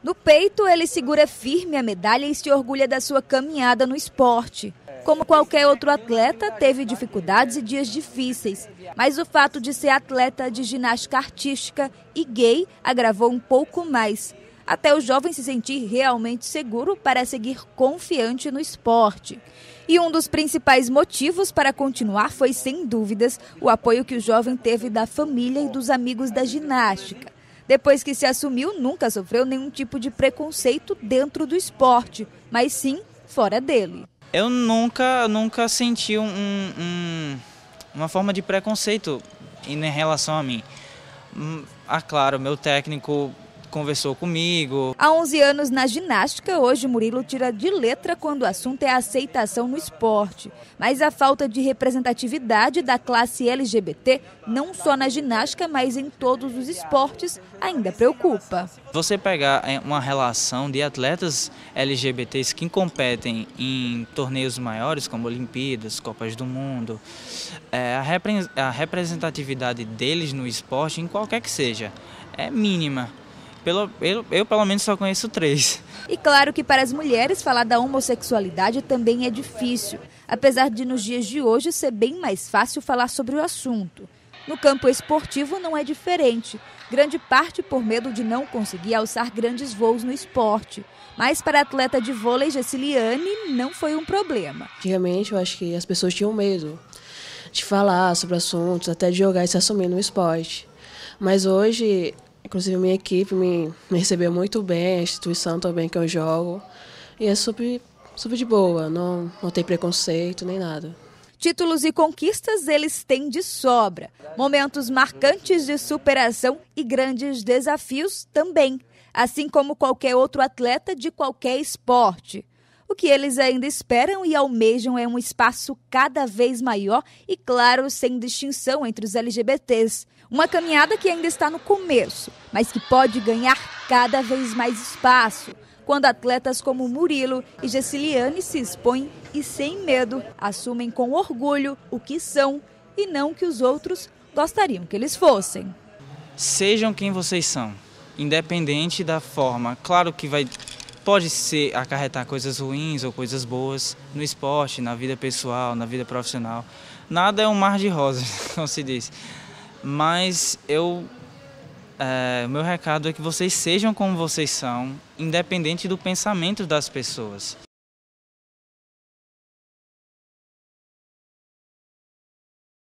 No peito, ele segura firme a medalha e se orgulha da sua caminhada no esporte. Como qualquer outro atleta, teve dificuldades e dias difíceis. Mas o fato de ser atleta de ginástica artística e gay agravou um pouco mais, até o jovem se sentir realmente seguro para seguir confiante no esporte. E um dos principais motivos para continuar foi, sem dúvidas, o apoio que o jovem teve da família e dos amigos da ginástica. Depois que se assumiu, nunca sofreu nenhum tipo de preconceito dentro do esporte, mas sim fora dele. Eu nunca senti uma forma de preconceito em relação a mim. Claro, meu técnico conversou comigo. Há 11 anos na ginástica, hoje Murilo tira de letra quando o assunto é a aceitação no esporte. Mas a falta de representatividade da classe LGBT, não só na ginástica, mas em todos os esportes, ainda preocupa. Você pegar uma relação de atletas LGBTs que competem em torneios maiores, como Olimpíadas, Copas do Mundo, a representatividade deles no esporte, em qualquer que seja, é mínima. Eu pelo menos só conheço 3. E claro que para as mulheres falar da homossexualidade também é difícil, apesar de nos dias de hoje ser bem mais fácil falar sobre o assunto. No campo esportivo não é diferente, grande parte por medo de não conseguir alçar grandes voos no esporte. Mas para a atleta de vôlei Jessiliane não foi um problema. Antigamente eu acho que as pessoas tinham medo de falar sobre assuntos, até de jogar e se assumir no esporte. Mas hoje, inclusive, minha equipe me recebeu muito bem, a instituição também que eu jogo. E é super de boa, não tem preconceito nem nada. Títulos e conquistas eles têm de sobra. Momentos marcantes de superação e grandes desafios também. Assim como qualquer outro atleta de qualquer esporte. O que eles ainda esperam e almejam é um espaço cada vez maior e, claro, sem distinção entre os LGBTs. Uma caminhada que ainda está no começo, mas que pode ganhar cada vez mais espaço, quando atletas como Murilo e Jessiliane se expõem e, sem medo, assumem com orgulho o que são e não o que os outros gostariam que eles fossem. Sejam quem vocês são, independente da forma. Claro que pode ser acarretar coisas ruins ou coisas boas no esporte, na vida pessoal, na vida profissional. Nada é um mar de rosas, como se diz. Mas meu recado é que vocês sejam como vocês são, independente do pensamento das pessoas.